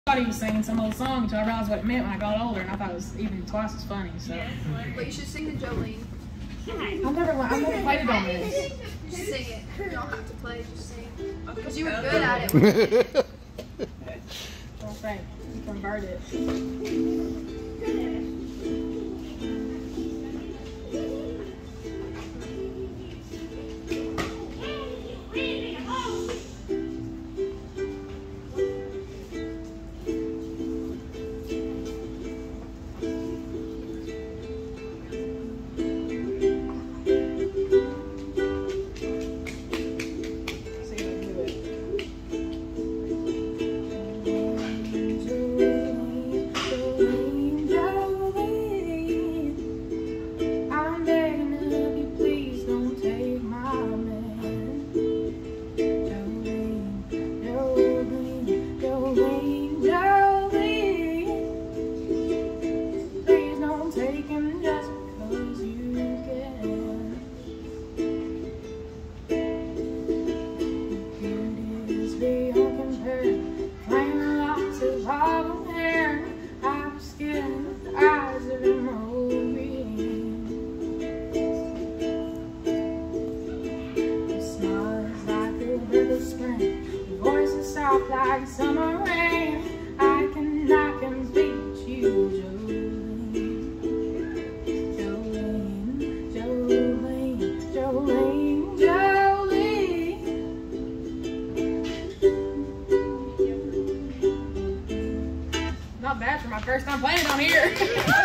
I thought he was singing some old song until I realized what it meant when I got older, and I thought it was even twice as funny. So. But you should sing the Jolene. I've never played it on this. Just sing it. You don't have to play, just sing. Because you were good at it. Don't think. You convert it. Like summer rain, I can beat you, Jolene, Jolene, Jolene, Jolene, Jolene. Not bad for my first time playing it on here.